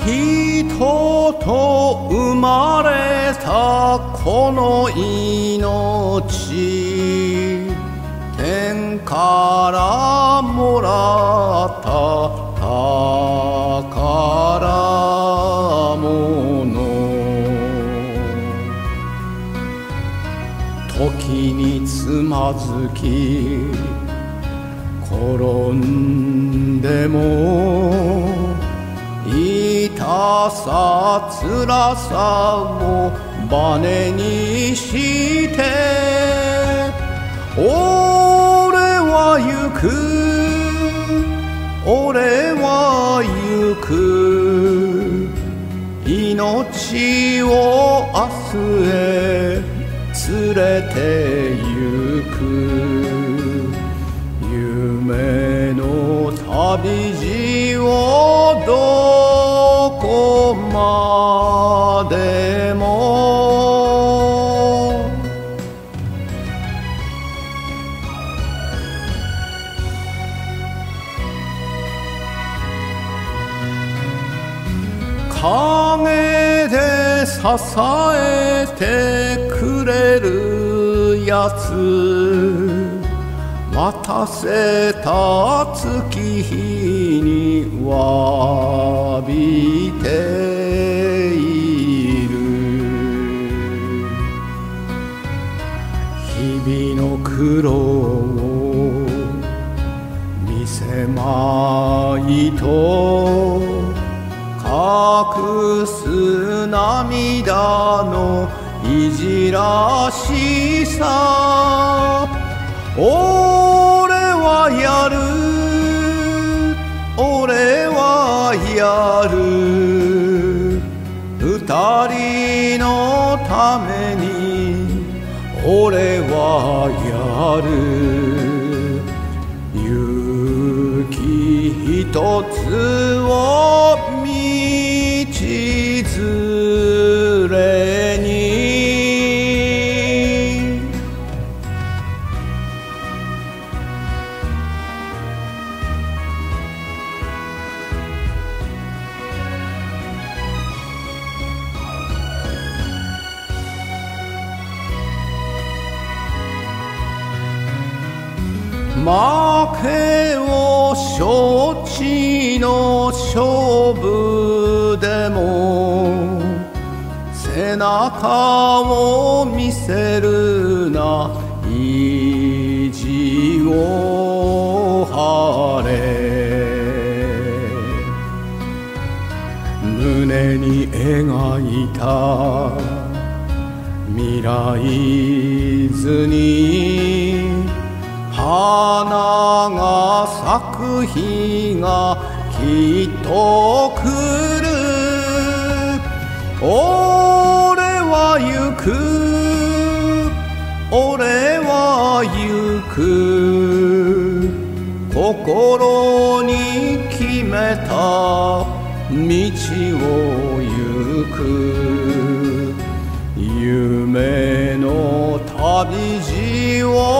人と生まれたこの命、天からもらった宝物。時につまずき転んでも、痛さ辛さをバネにして俺は行く、俺は行く、命を明日へ連れて行く。夢の旅路をどこまでも陰で支えてくれるやつ、待たせた月日に詫びている。日々の苦労を見せまいと隠す涙のいじらしさ。俺はやる、俺はやる、二人のために俺はやる。勇気一つを道連れに。負けを承知の勝負でも背中を見せるな、意地を張れ。胸に描いた未来図に花が咲く日がきっと来る。俺は行く、俺は行く、心に決めた道を行く。夢の旅路を